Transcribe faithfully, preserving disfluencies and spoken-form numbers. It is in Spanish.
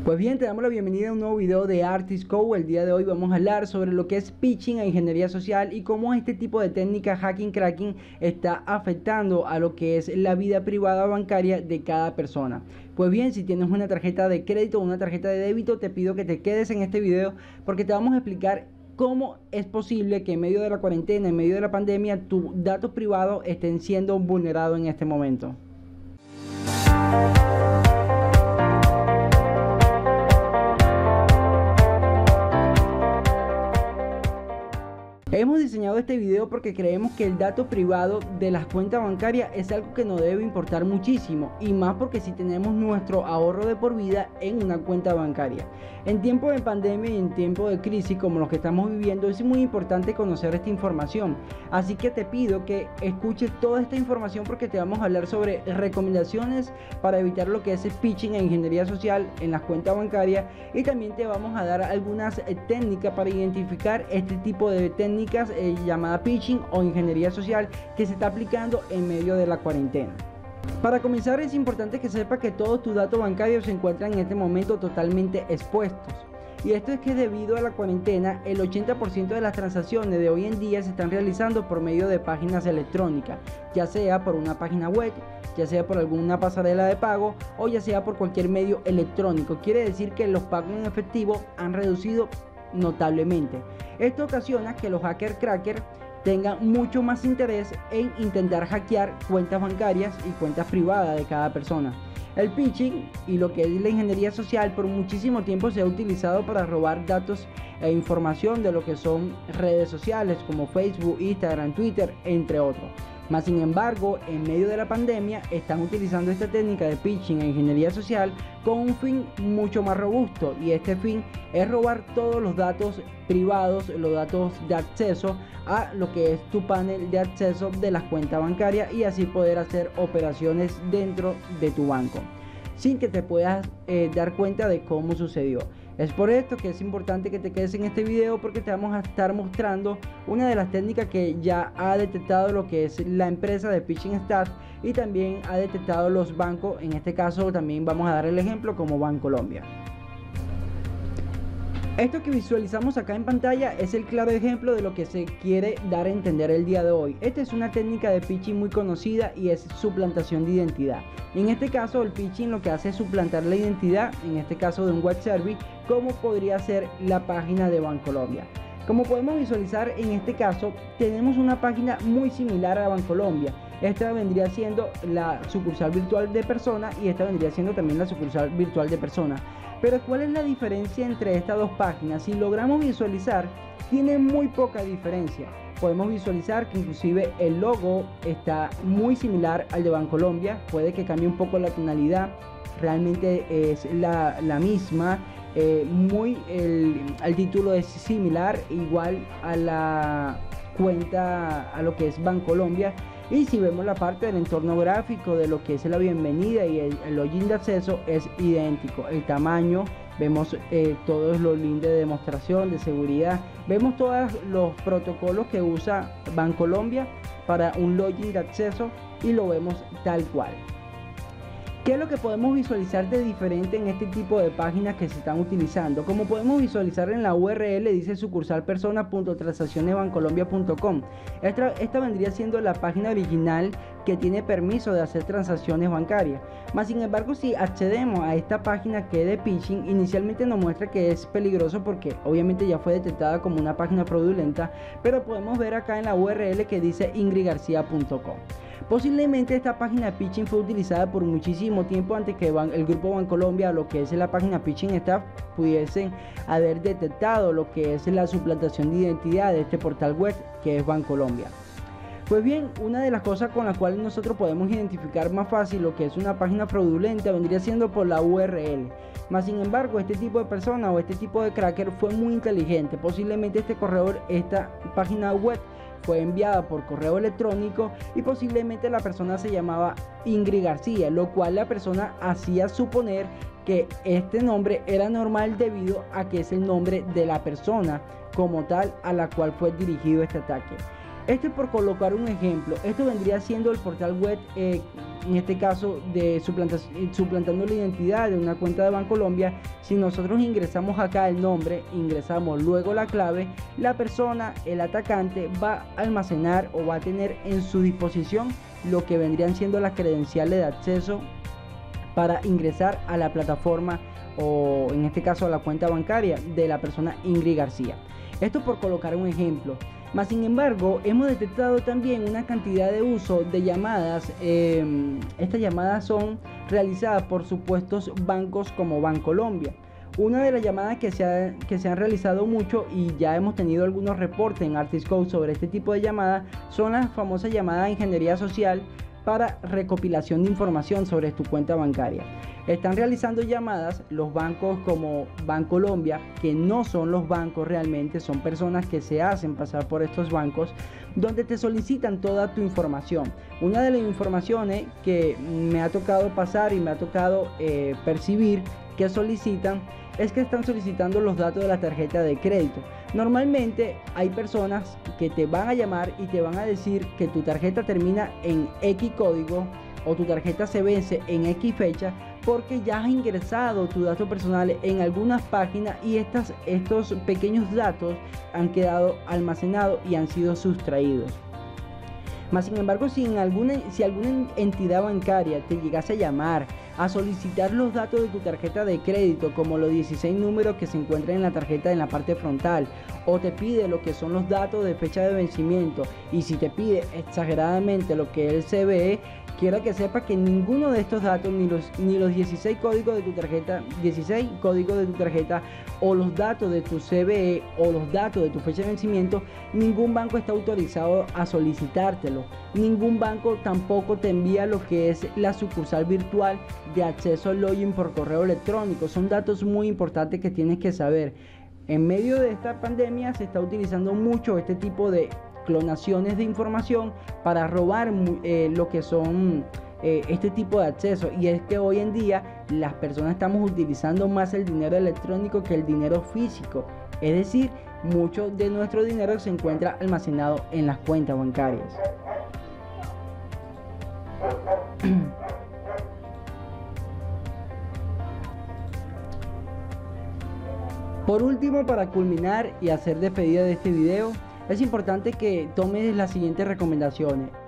Pues bien, te damos la bienvenida a un nuevo video de ArtistCode. El día de hoy vamos a hablar sobre lo que es phishing e ingeniería social y cómo este tipo de técnica hacking cracking está afectando a lo que es la vida privada bancaria de cada persona. Pues bien, si tienes una tarjeta de crédito o una tarjeta de débito, te pido que te quedes en este video porque te vamos a explicar cómo es posible que en medio de la cuarentena, en medio de la pandemia, tus datos privados estén siendo vulnerados en este momento. Hemos diseñado este video porque creemos que el dato privado de las cuentas bancarias es algo que nos debe importar muchísimo, y más porque si tenemos nuestro ahorro de por vida en una cuenta bancaria. En tiempos de pandemia y en tiempos de crisis como los que estamos viviendo, es muy importante conocer esta información. Así que te pido que escuches toda esta información porque te vamos a hablar sobre recomendaciones para evitar lo que es el phishing e ingeniería social en las cuentas bancarias, y también te vamos a dar algunas eh, técnicas para identificar este tipo de técnicas Eh, llamada phishing o ingeniería social que se está aplicando en medio de la cuarentena. Para comenzar, es importante que sepas que todos tus datos bancarios se encuentran en este momento totalmente expuestos. Y esto es que debido a la cuarentena, el ochenta por ciento de las transacciones de hoy en día se están realizando por medio de páginas electrónicas, ya sea por una página web, ya sea por alguna pasarela de pago o ya sea por cualquier medio electrónico. Quiere decir que los pagos en efectivo han reducido notablemente. Esto ocasiona que los hackers crackers tengan mucho más interés en intentar hackear cuentas bancarias y cuentas privadas de cada persona. El phishing y lo que es la ingeniería social por muchísimo tiempo se ha utilizado para robar datos e información de lo que son redes sociales como Facebook, Instagram, Twitter, entre otros. Mas sin embargo, en medio de la pandemia están utilizando esta técnica de phishing e ingeniería social con un fin mucho más robusto, y este fin es robar todos los datos privados, los datos de acceso a lo que es tu panel de acceso de las cuentas bancarias, y así poder hacer operaciones dentro de tu banco sin que te puedas eh, dar cuenta de cómo sucedió. Es por esto que es importante que te quedes en este video porque te vamos a estar mostrando una de las técnicas que ya ha detectado lo que es la empresa de PhishingStat, y también ha detectado los bancos. En este caso también vamos a dar el ejemplo como Bancolombia. Esto que visualizamos acá en pantalla es el claro ejemplo de lo que se quiere dar a entender el día de hoy. Esta es una técnica de phishing muy conocida y es suplantación de identidad. En este caso el phishing lo que hace es suplantar la identidad, en este caso de un web service, como podría ser la página de Bancolombia. Como podemos visualizar, en este caso tenemos una página muy similar a Bancolombia. Esta vendría siendo la sucursal virtual de Persona y esta vendría siendo también la sucursal virtual de Persona. Pero ¿cuál es la diferencia entre estas dos páginas? Si logramos visualizar, tiene muy poca diferencia. Podemos visualizar que inclusive el logo está muy similar al de Bancolombia. Puede que cambie un poco la tonalidad, realmente es la, la misma. Eh, muy el, el título es similar, igual a la cuenta, a lo que es Bancolombia. Y si vemos la parte del entorno gráfico de lo que es la bienvenida y el, el login de acceso, es idéntico. El tamaño, vemos eh, todos los links de demostración, de seguridad, vemos todos los protocolos que usa Bancolombia para un login de acceso y lo vemos tal cual. ¿Qué es lo que podemos visualizar de diferente en este tipo de páginas que se están utilizando? Como podemos visualizar en la U R L, dice sucursal persona punto transacciones bancolombia punto com. Esta, esta vendría siendo la página original que tiene permiso de hacer transacciones bancarias. Mas sin embargo, si accedemos a esta página que es de phishing, inicialmente nos muestra que es peligroso porque obviamente ya fue detectada como una página fraudulenta, pero podemos ver acá en la U R L que dice ingrid garcia punto com. Posiblemente esta página de phishing fue utilizada por muchísimo tiempo antes que el grupo Bancolombia, lo que es la página PhishingStat, pudiesen haber detectado lo que es la suplantación de identidad de este portal web que es Bancolombia. Pues bien, una de las cosas con las cuales nosotros podemos identificar más fácil lo que es una página fraudulenta vendría siendo por la U R L. Mas sin embargo, este tipo de persona o este tipo de cracker fue muy inteligente. Posiblemente este correo, esta página web fue enviada por correo electrónico y posiblemente la persona se llamaba Ingrid García, lo cual la persona hacía suponer que este nombre era normal debido a que es el nombre de la persona como tal a la cual fue dirigido este ataque. Esto es por colocar un ejemplo. Esto vendría siendo el portal web, eh, en este caso de suplantando la identidad de una cuenta de Bancolombia. Si nosotros ingresamos acá el nombre, ingresamos luego la clave, la persona, el atacante, va a almacenar o va a tener en su disposición lo que vendrían siendo las credenciales de acceso para ingresar a la plataforma, o en este caso a la cuenta bancaria de la persona Ingrid García. Esto por colocar un ejemplo. Mas sin embargo, hemos detectado también una cantidad de uso de llamadas. Eh, estas llamadas son realizadas por supuestos bancos como Bancolombia. Una de las llamadas que se, ha, que se han realizado mucho, y ya hemos tenido algunos reportes en Artist Code sobre este tipo de llamadas, son las famosas llamadas de ingeniería social para recopilación de información sobre tu cuenta bancaria. Están realizando llamadas los bancos como Bancolombia, que no son los bancos realmente, son personas que se hacen pasar por estos bancos, donde te solicitan toda tu información. Una de las informaciones que me ha tocado pasar y me ha tocado eh, percibir que solicitan es que están solicitando los datos de la tarjeta de crédito. Normalmente hay personas que te van a llamar y te van a decir que tu tarjeta termina en X código o tu tarjeta se vence en X fecha, porque ya has ingresado tus datos personales en algunas páginas y estas, estos pequeños datos han quedado almacenados y han sido sustraídos. Mas sin embargo, si, en alguna, si alguna entidad bancaria te llegase a llamar a solicitar los datos de tu tarjeta de crédito, como los dieciséis números que se encuentran en la tarjeta en la parte frontal, o te pide lo que son los datos de fecha de vencimiento, y si te pide exageradamente lo que es el C V E, quiero que sepas que ninguno de estos datos, ni los, ni los dieciséis códigos de tu tarjeta, dieciséis códigos de tu tarjeta, o los datos de tu C V E, o los datos de tu fecha de vencimiento, ningún banco está autorizado a solicitártelo. Ningún banco tampoco te envía lo que es la sucursal virtual de acceso al login por correo electrónico. Son datos muy importantes que tienes que saber. En medio de esta pandemia se está utilizando mucho este tipo de clonaciones de información para robar eh, lo que son eh, este tipo de acceso, y es que hoy en día las personas estamos utilizando más el dinero electrónico que el dinero físico, es decir, mucho de nuestro dinero se encuentra almacenado en las cuentas bancarias. Por último, para culminar y hacer despedida de este video, es importante que tomes las siguientes recomendaciones.